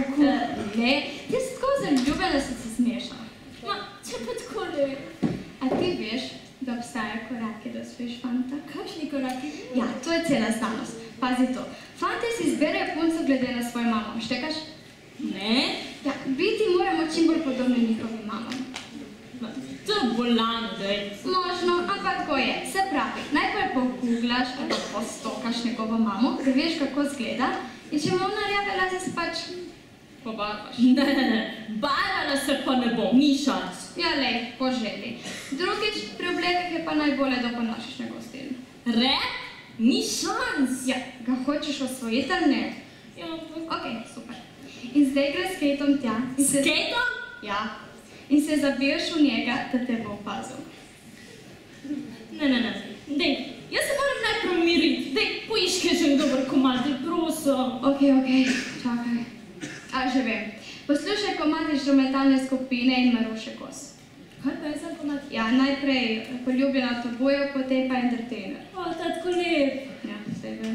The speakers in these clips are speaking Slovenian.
kako? Ne, jaz tako zaljubljena, da sem se smešala. Ma, če pa tako ne. A ti veš, da obstajajo koraki, da osvojiš fanta? Kakšni koraki? Ja, to je cela znanost. Pazi to. Fante si izberejo punco glede na svojo mamo. Štekaš? Ne. Ja, biti moramo čim bolj podobni njihovim mamam. To je bolan, daj. Možno, ampak tako je. Se pravi, najprej poguglaš ali postokaš njegovo mamo, da veš, kako zgleda, in če mu narjave lase se pač pobarvaš. Ne. Barvala se pa ne bom, ni šans. Ja, lej, po želji. Drugič, pri oblekah je pa najbolje, da ponašaš njegov stil. Rep? Ni šans. Ja, ga hočeš osvojiti ali ne? Ja, ampak... Ok, super. In zdaj gre s skejtom tja. S skejtom? Ja. In se zabiješ v njega, da te bo opazil. Ne. Dej, jaz se moram najprej umiriti. Dej, poiškaj že dober komad, dej, prosim. Ok, čakaj. A, že vem. Poslušaj komad inštrumentalne skupine in Maruše Kos. Kaj pa je za komad? Ja, najprej Poljubljena tobojo, potem pa Entertainer. O, tatko lep. Ja, saj vem.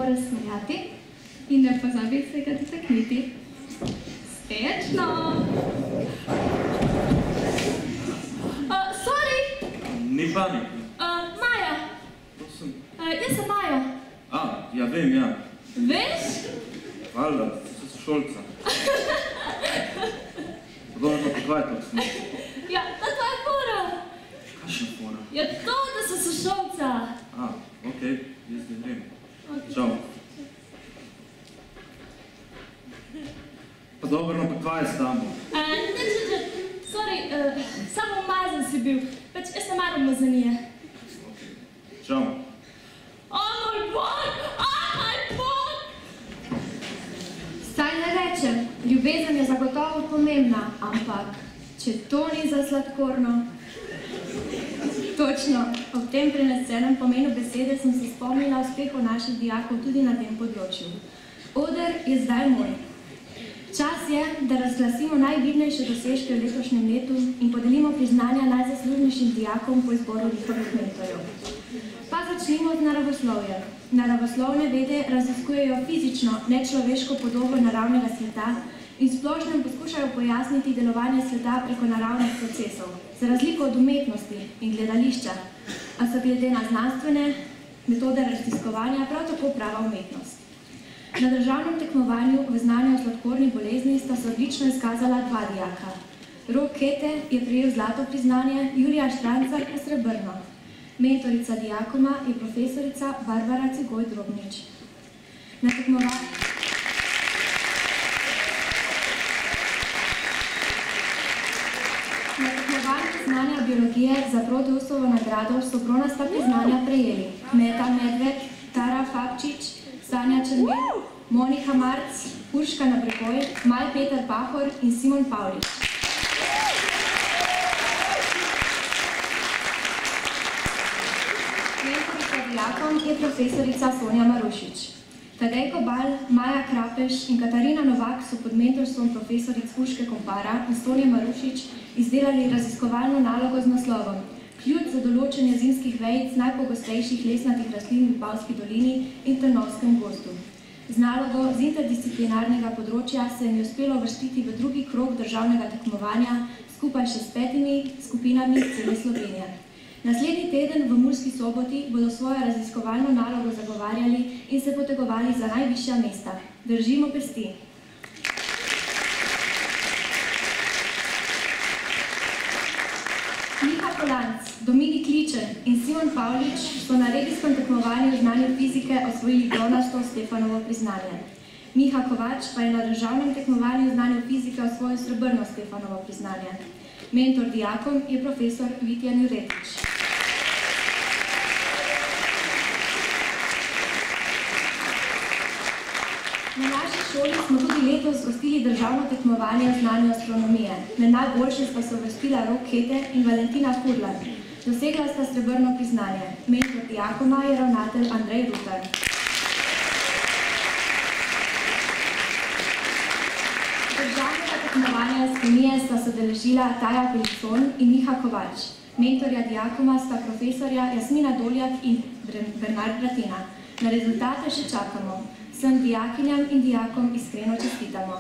moraš smejati in ne pozabi se ga dotakniti. Srečno! Sorry! Ni panik. Maja! To sem. Jaz sem Maja. Ja, vem, ja. Veš? Valjda, so sošolca. Podobno pa tvoje to smo. Ja, ta tvoja fora. Kakšna fora? Ja, to, da so sošolca. Okej, jaz ne vem. Žal. Pa dobro, no pa tvoje stamo. Sorry, samo umazan si bil. Pač jaz sem malo umazanije. Žal. Moj bog! Moj bog! Saj ne rečem, ljubezen je zagotovo pomembna, ampak če to ni za sladkorno. Točno, ob tem prenesenem pomenu besede sem se spomnila uspehov naših dijakov tudi na tem področju. Oder je zdaj moj. Čas je, da razglasimo najvidnejše dosežke v letošnjem letu in podelimo priznanja najzaslužnejšim dijakom po izboru njihovih mentorjev. Pa začnimo z naravoslovjem. Naravoslovne vede raziskujejo fizično, nečloveško podobo naravnega sveta in splošnem poskušajo pojasniti delovanje sveta preko naravnih procesov, za razliko od umetnosti in gledališča, a so glede na znanstvene metode raziskovanja prav tako prava umetnost. Na državnem tekmovanju v znanju o sladkorni bolezni sta se odlično izkazala dva dijaka. Rok Kete je prejel zlato priznanje, Julija Štrancar pa srebrno. Mentorica dijakoma je profesorica Barbara Cigoj-Drobnič. Na tekmovanju znanja biologije za Proteusovo nagrado so bronasta priznanja prejeli Meta Medved, Tara Fabčič, Sanja Črnel, Monika Marc, Urška Nabrekoj, Maj Peter Pahor in Simon Pavlič. Mentorica dijakom je profesorica Sonja Marušič. Tadej Kobal, Maja Krapeš in Katarina Novak so pod mentorstvom profesoric Urške Kompara in Sonje Marušič izdelali raziskovalno nalogo z naslovom Ključ za določenje zimskih vejic najpogostejših lesnatih rastlin v Vipavski dolini in Trnovskem gozdu. Z nalogo z interdisciplinarnega področja se jim je uspelo uvrstiti v drugi krog državnega tekmovanja skupaj še s 5 skupinami iz cele Slovenije. Naslednji teden v Murski Soboti bodo svojo raziskovalno nalogo zagovarjali in se potegovali za najvišja mesta. Držimo pesti! Miha Polanc, Dominik Ličen in Simon Pavlič so na regijskem tekmovanju v znanju fizike osvojili bronasto Stefanovo priznanje. Miha Kovač pa je na državnem tekmovanju v znanju fizike osvojil srebrno Stefanovo priznanje. Mentor dijakom je profesor Vitjan Juretič. Na naši šoli smo tudi letos gostili državno tekmovanje v znanju astronomije. Med najboljše sta se uvrstila Rok Kete in Valentina Furlan. Dosegla sta srebrno priznanje. Mentor dijakoma je ravnatelj Andrej Rutar. Državnega tekmovanja iz kemije sta se udeležila Taja Pelicon in Miha Kovač. Mentorja dijakoma sta profesorja Jasmina Doljak in Bernard Bratina. Na rezultate še čakamo. Vsem dijakinjam in dijakom iskreno čestitamo.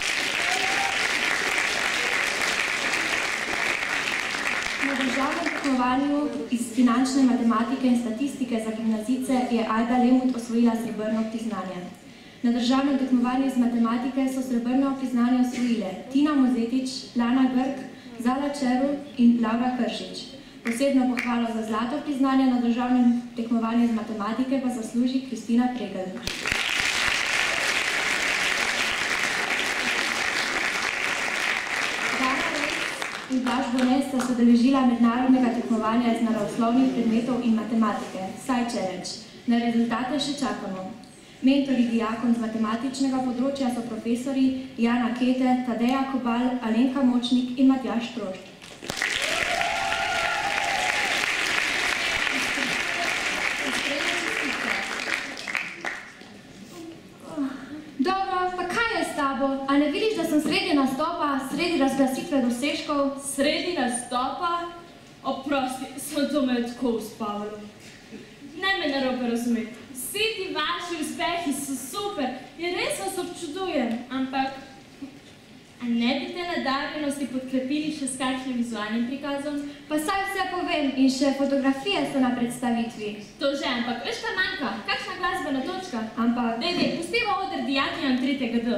Na državnem tekmovanju iz finančne matematike in statistike za gimnazice je Ajda Lemut osvojila srebrno priznanje. Na državnem tekmovanju iz matematike so srebrno priznanje osvojile Tina Mozetič, Lana Grk, Zala Červ in Laura Kršič. Posebno pohvalo za zlato priznanje na državnem tekmovanju iz matematike pa zasluži Kristina Pregel. In Blaž Bone sta se udeležila mednarodnega tekmovanja iz naravoslovnih predmetov in matematike, Sci Challenge. Na rezultate še čakamo. Mentori dijakom z matematičnega področja so profesori Jana Kete, Tadeja Kobal, Alenka Močnik in Matjaž Trošt. A ne vidiš, da sem sredi nastopa, sredi razglasitve dosežkov? Sredi nastopa? Oprosti, to me je tako uspavalo. Ne me narobe razumeti. Vsi ti vaši uspehi podkrepili še s kakšnim vizualnim prikazom. Pa saj vse povem in še fotografije so na predstavitvi. To že, ampak veš kaj manjka? Kakšna glasbena točka? Ampak... Dej, pustimo oder dijakijam 3. D.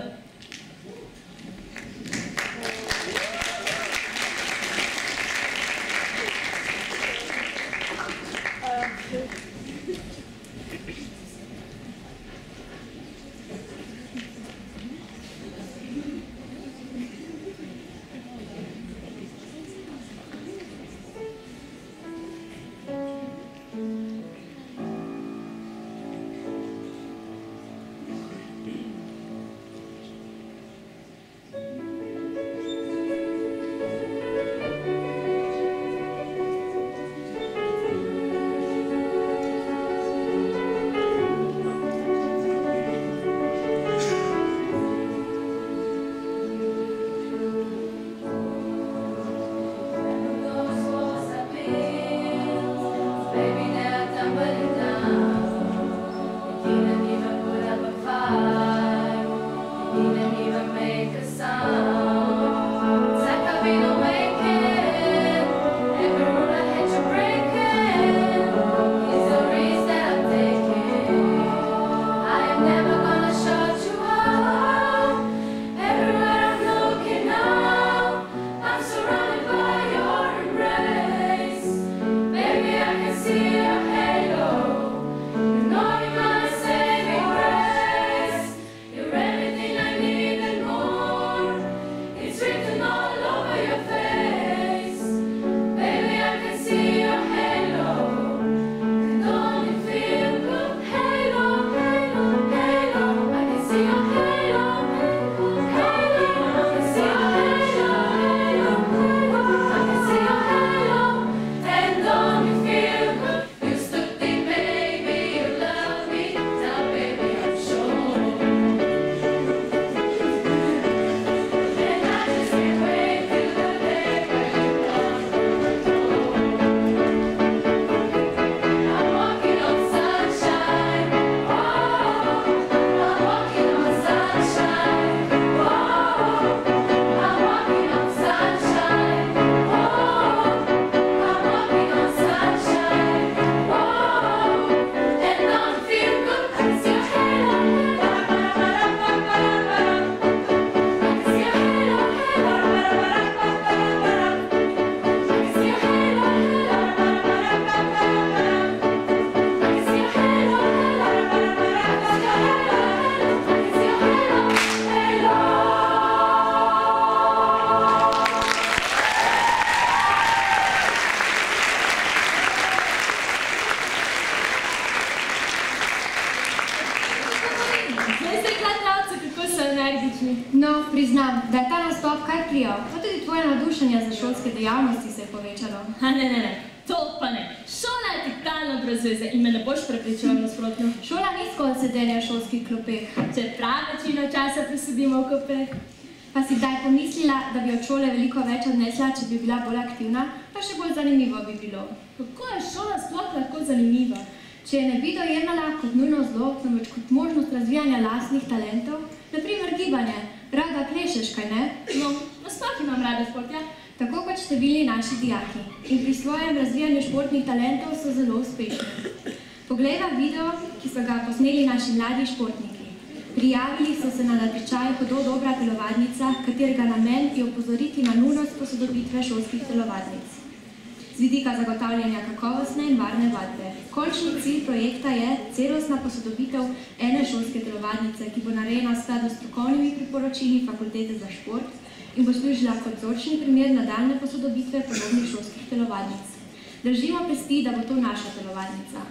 No, priznam, da je ta nastop kar prijal, pa tudi tvoje navdušenje za šolske dejavnosti se je povečalo. Ne, to pa ne. Šola je totalno brez veze in me ne boš prepričala nasprotno. Šola ni zgolj sedenje v šolskih klopeh. Čeprav večino časa presedimo v klopeh. Pa si kdaj pomislila, da bi od šole veliko več odnesla, če bi bila bolj aktivna, pa še bolj zanimivo bi bilo. Kako je šola sploh lahko zanimiva? Če je ne bi dojemala kot nujno zlo, temveč kot možnost razvijanja lastnih talentov, na primer gibanje, rada plešeš, kaj ne? No, nasploh imam rada šport, ja. Tako kot številni naši dijaki. In pri svojem razvijanju športnih talentov so zelo uspešni. Poglejva video, ki so ga posneli naši mladi športniki. Prijavili so se na natečaj Hudo dobra telovadnica, katerega namen je opozoriti na nujnost posodobitve šolskih telovadnic. Z vidika zagotavljanja kakovostne in varne vadbe. Končni cilj projekta je celostna posodobitev ene šolske telovadnice, ki bo narejena v skladu s strokovnimi priporočili Fakultete za šport in bo služila kot vzorčni primer nadaljnje posodobitve podobnih šolskih telovadnic. Držimo pesti, da bo to naša telovadnica.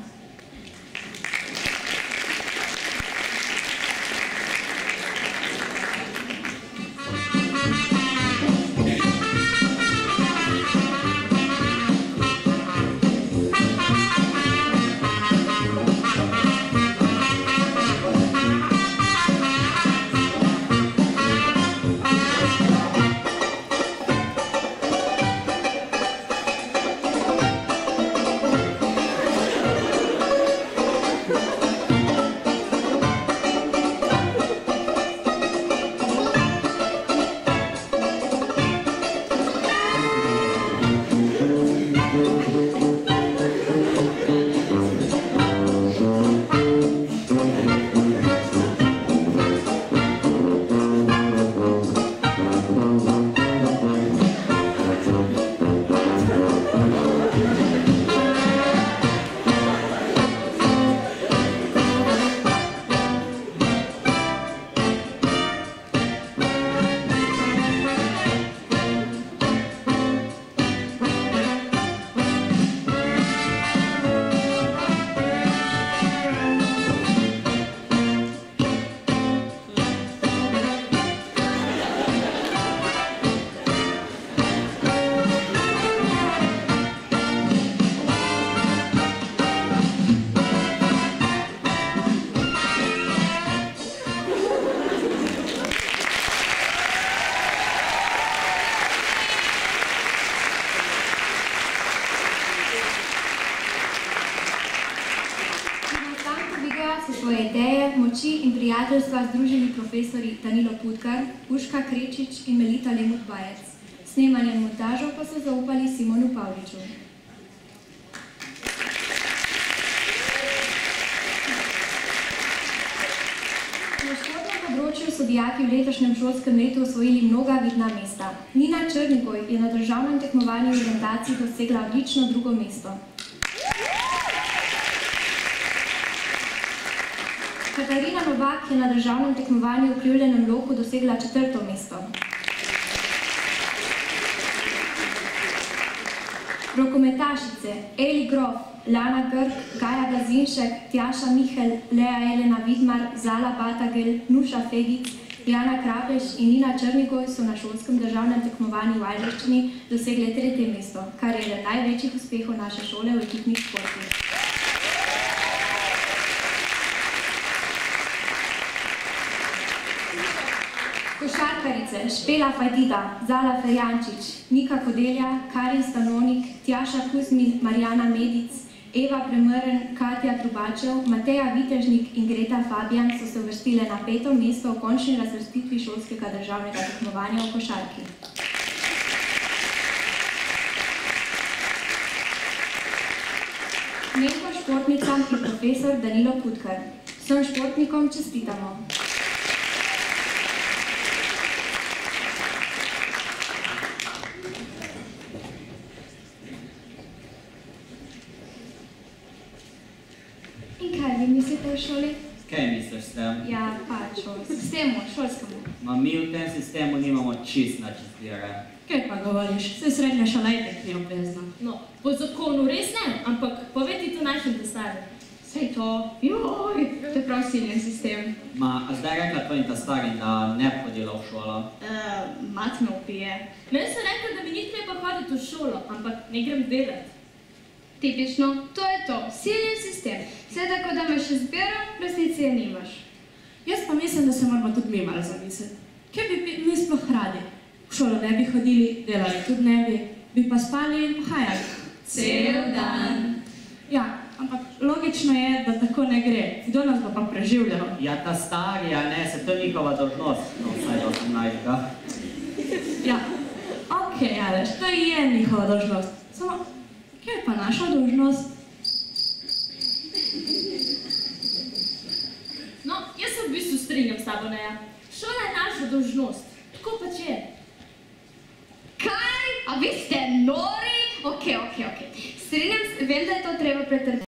in prijateljstva združili profesori Danilo Putkar, Urška Krečič in Melita Lemut-Bajec. Snemanje in montažo pa so zaupali Simonu Pavliču. Na športnem področju so dijaki v letošnjem šolskem letu osvojili mnoga vidna mesta. Nina Črnigoj je na državnem tekmovanju v orientaciji dosegla odlično drugo mesto. Katarina Novak je na državnem tekmovanju v krivljenem loku dosegla 4. mesto. Rokometašice Eli Grof, Lana Grk, Gaja Gazinšek, Tjaša Michel, Lea Elena Vidmar, Zala Batagel, Nuša Fegic, Jana Krapeš in Nina Črnigoj so na šolskem državnem tekmovanju v Ajdovščini dosegle 3. mesto, kar je eden največjih uspehov naše šole v ekipnih športih. Košarkarice Špela Fajdida, Zala Ferjančič, Nika Kodelja, Karin Stanonik, Tjaša Kuzmin, Marjana Medic, Eva Premrn, Katja Trubačev, Mateja Vitežnik in Greta Fabijan so se uvrstile na 5. mesto v končni razvrstitvi šolskega državnega tekmovanja v košarki. Mentor športnicam je profesor Danilo Putkar. Vsem športnikom čestitamo. Kaj vi mislite o šoli? Kaj misliš s tem? Ja, pač o sistemu, šolskemu. Ma mi v tem sistemu nimamo čist načistire. Kaj pa govoriš? Vse srednja šola itak ni obvezna. No, po zakonu res ne, ampak povedi to našim testarjem. Sej to, joj, to je prav siljen sistem. Ma, a zdaj rekla tvojim tastarim, da ne hodila v šolo? Mat me upije. Meni so rekli, da mi ni treba hoditi v šolo, ampak ne grem delati. Tipično, to je to, siljen sistem. Vse tako, da imaš izbiro, v resnici je nimaš. Jaz pa mislim, da se moramo tudi mi malo zamisliti. Kaj bi mi sploh radi? V šolo ne bi hodili, delali tudi ne bi pa spali in pohajali. Cel dan. Ja, ampak logično je, da tako ne gre. Kdo nas bo pa preživljal? Ja, ta stari, a ne, se to je njihova dolžnost. No, vsaj do 18. Ja, okej, Aleš, to je njihova dolžnost. Samo, kaj je pa naša dolžnost? No, jaz se v bistvu strinjam s tabo, Neja. Šola je naša dolžnost. Tako pač je. Kaj? A vi ste nori? Okej. Strinjam se, vem, da je to treba pretrpeti.